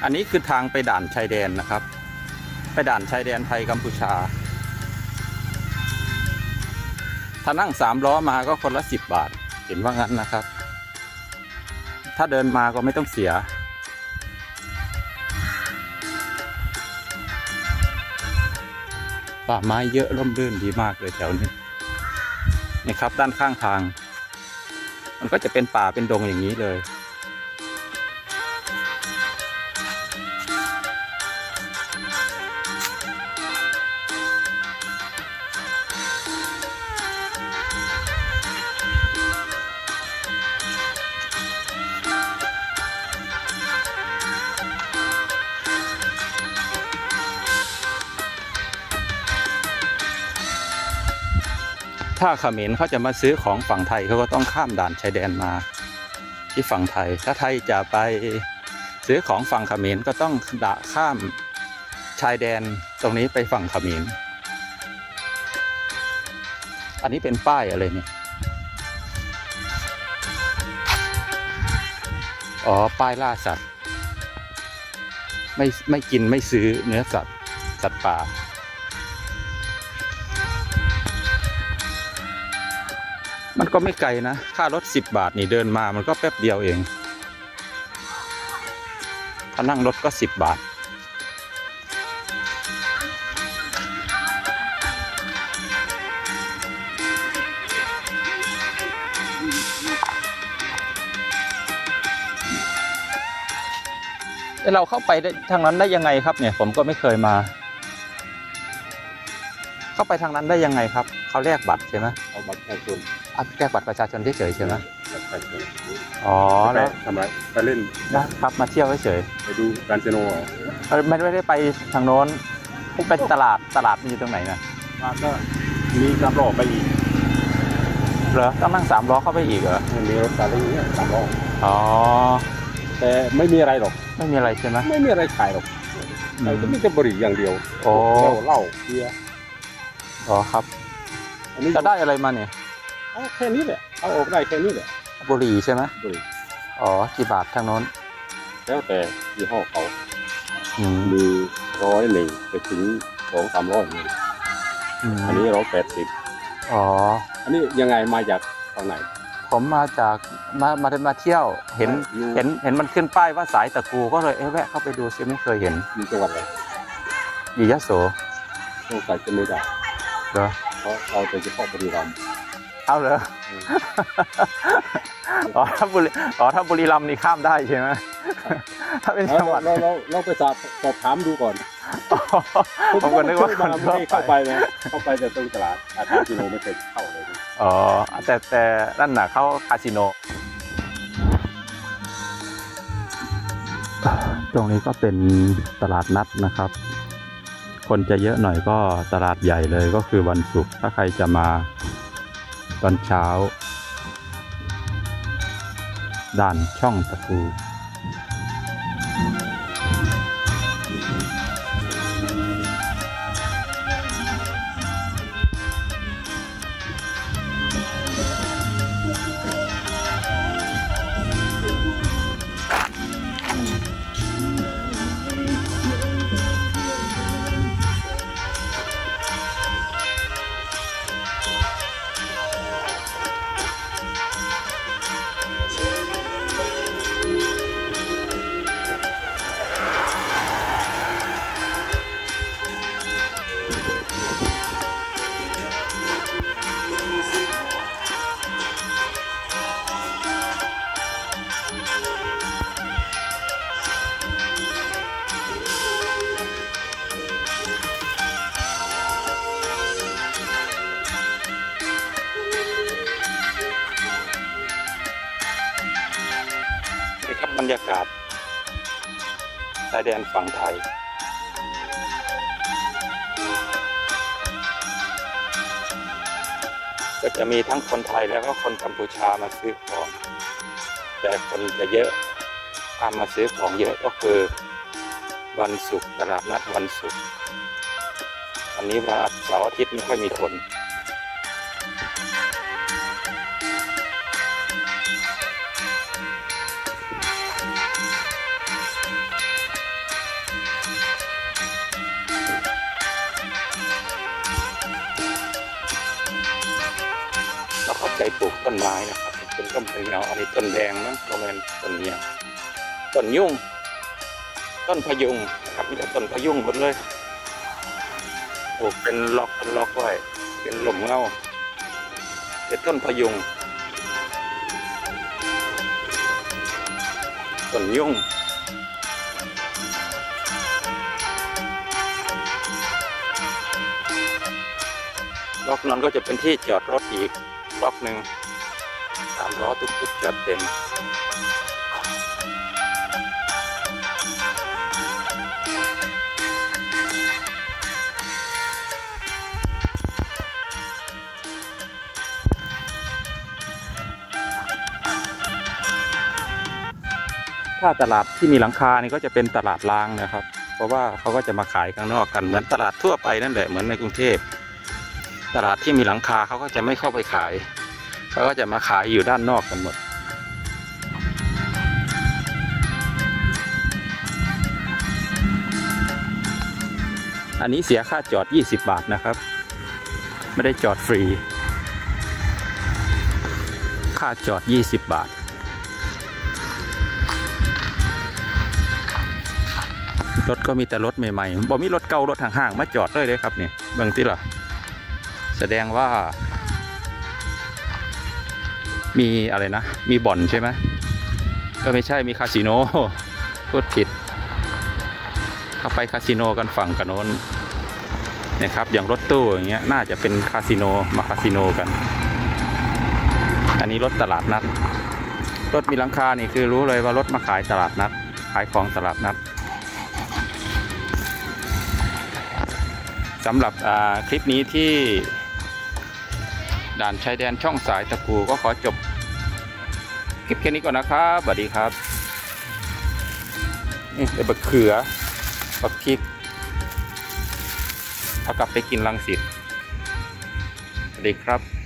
อันนี้คือทางไปด่านชายแดนนะครับไปด่านชายแดนไทยกัมพูชาถ้านั่ง3 ล้อมาก็คนละ10 บาทเห็นว่างั้นนะครับถ้าเดินมาก็ไม่ต้องเสียป่าไม้เยอะร่มรื่นดีมากเลยแถวนี้นี่ครับด้านข้างทางมันก็จะเป็นป่าเป็นดงอย่างนี้เลยถ้าเขมรเขาจะมาซื้อของฝั่งไทยเขาก็ต้องข้ามด่านชายแดนมาที่ฝั่งไทยถ้าไทยจะไปซื้อของฝั่งเขมรก็ต้องข้ามชายแดนตรงนี้ไปฝั่งเขมรอันนี้เป็นป้ายอะไรเนี่ยอ๋อป้ายล่าสัตว์ไม่กินไม่ซื้อเนื้อสัตว์ป่ามันก็ไม่ไกลนะค่ารถ10 บาทนี่เดินมามันก็แป๊บเดียวเองถ้านั่งรถก็10 บาทเราเข้าไปได้ทางนั้นได้ยังไงครับเนี่ยผมก็ไม่เคยมาเข้าไปทางนั้นได้ยังไงครับเขาแลกบัตรใช่ไหมเอาบัตรประชาชนแลกบัตรประชาชนเฉยๆใช่ไหมบัตรประชาชนอ๋อแล้วทำไรไปเล่นนะครับมาเที่ยวเฉยไปดูการเซโนไม่ได้ไปทางโน้นไปตลาดมันอยู่ตรงไหนนะก็มีการรอไปอีกเหรอต้องนั่ง3 ล้อเข้าไปอีกเหรอมีรถซาเล้งเนี่ย3 ล้ออ๋อแต่ไม่มีอะไรหรอกไม่มีอะไรใช่ไหมไม่มีอะไรขายหรอกแต่ก็มีแต่บุหรี่อย่างเดียวโอ้เหล้าเบียร์อ๋อครับอันนี้จะได้อะไรมาเนี่ยแค่นี้แหละเอาออกได้แค่นี้แหละบุหรี่ใช่ไหมบุหรี่อ๋อกี่บาททางโน้นแล้วแต่ยี่ห้อเขามี101ไปถึง200-300อันนี้180อ๋ออันนี้ยังไงมาจากทางไหนผมมาจากมาเที่ยวเห็นมันขึ้นป้ายว่าสายตะกูก็เลยแวะเข้าไปดูซิไม่เคยเห็นมีจังหวัดอะไรอยู่ยโสสงสัยจะไม่ได้เหรอเพราะเราจะเฉพาะบุรีรัมย์เอาเหรอถ้าบุรีรัมย์นี่ข้ามได้ใช่ไหมถ้าเป็นจังหวัดเราไปสอบถามดูก่อนผมก็นึกว่าเข้าไปนะเข้าไปจะตรงตลาดคาสิโนไม่เคยเข้าเลยอ๋อแต่นั่นน่ะเขาคาสิโนตรงนี้ก็เป็นตลาดนัดนะครับคนจะเยอะหน่อยก็ตลาดใหญ่เลยก็คือวันศุกร์ถ้าใครจะมาตอนเช้าด่านช่องตะกูบรรยากาศชายแดนฝั่งไทยก็จะมีทั้งคนไทยแล้วก็คนกัมพูชามาซื้อของแต่คนจะเยอะมาซื้อของเยอะก็คือวันศุกร์ตลาดนัดวันศุกร์วันนี้วันเสาร์อาทิตย์ไม่ค่อยมีคน นไม้นะครับเป็นร่มเป็นเงาอันนี้ต้นแดงมั้งประมาณต้นเนี้ยต้นยุ่งต้นพยุงนะครับมีแต่ต้นพยุงหมดเลยปลูกเป็นล็อกไว้เป็นหล่มเงาเป็นต้นพยุงต้นยุ่งล็อกนั้นก็จะเป็นที่จอดรถอีกล็อกหนึ่ง3 ล้อตุ๊กๆจัดเต็มถ้าตลาดที่มีหลังคานี่ก็จะเป็นตลาดล้างนะครับเพราะว่าเขาก็จะมาขายข้างนอกกันเหมือนตลาดทั่วไปนั่นแหละเหมือนในกรุงเทพตลาดที่มีหลังคาเขาก็จะไม่เข้าไปขายเขาก็จะมาขายอยู่ด้านนอกกันหมดอันนี้เสียค่าจอด20 บาทนะครับไม่ได้จอดฟรีค่าจอด20 บาทรถก็มีแต่รถใหม่ๆบ่มีรถเก่ารถห่างๆมาจอดเลยครับนี่เบื้องที่ล่ะแสดงว่ามีอะไรนะมีบ่อนใช่ไหมก็ไม่ใช่มีคาสิโนพูดผิดเข้าไปคาสิโนกันฝั่งกันโน้นนะครับอย่างรถตู้อย่างเงี้ยน่าจะเป็นคาสิโนมาคาสิโนกันอันนี้รถตลาดนัดรถมีหลังคานี่คือรู้เลยว่ารถมาขายตลาดนัดขายของตลาดนัดสำหรับคลิปนี้ที่ด่านชายแดนช่องสายตะกูก็ขอจบคลิปแค่นี้ก่อนนะครับสวัสดีครับนี่เป็นบักเขือบักพริกเอากลับไปกินรังสิตสวัสดีครับ